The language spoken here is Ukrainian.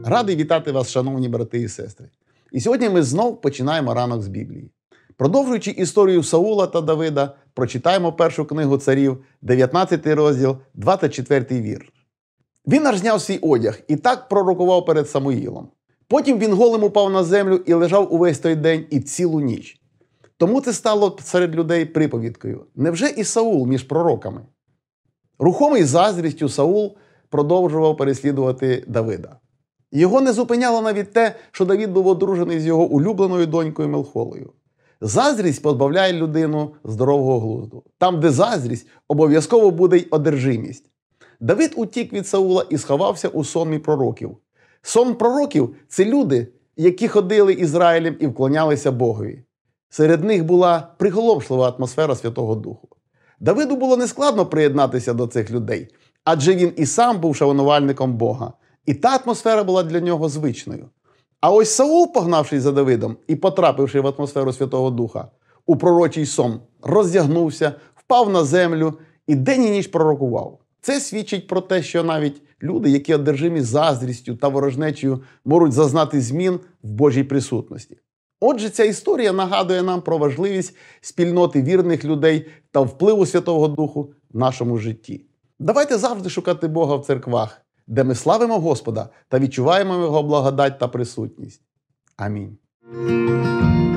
Радий вітати вас, шановні брати і сестри. І сьогодні ми знов починаємо ранок з Біблії. Продовжуючи історію Саула та Давида, прочитаємо першу книгу царів, 19 розділ, 24 вірш. Він аж зняв свій одяг і так пророкував перед Самуїлом. Потім він голим упав на землю і лежав увесь той день і цілу ніч. Тому це стало серед людей приповідкою. Невже і Саул між пророками? Рухомий заздрістю Саул продовжував переслідувати Давида. Його не зупиняло навіть те, що Давид був одружений з його улюбленою донькою Мелхолою. Заздрість позбавляє людину здорового глузду. Там, де заздрість, обов'язково буде й одержимість. Давид утік від Саула і сховався у сонмі пророків. Сон пророків – це люди, які ходили Ізраїлем і вклонялися Богові. Серед них була приголомшлива атмосфера Святого Духу. Давиду було нескладно приєднатися до цих людей, адже він і сам був шанувальником Бога. І та атмосфера була для нього звичною. А ось Саул, погнавшись за Давидом і потрапивши в атмосферу Святого Духа, у пророчий сон, роздягнувся, впав на землю і день і ніч пророкував. Це свідчить про те, що навіть люди, які одержимі заздрістю та ворожнечею, можуть зазнати змін в Божій присутності. Отже, ця історія нагадує нам про важливість спільноти вірних людей та впливу Святого Духу в нашому житті. Давайте завжди шукати Бога в церквах, де ми славимо Господа та відчуваємо Його благодать та присутність. Амінь.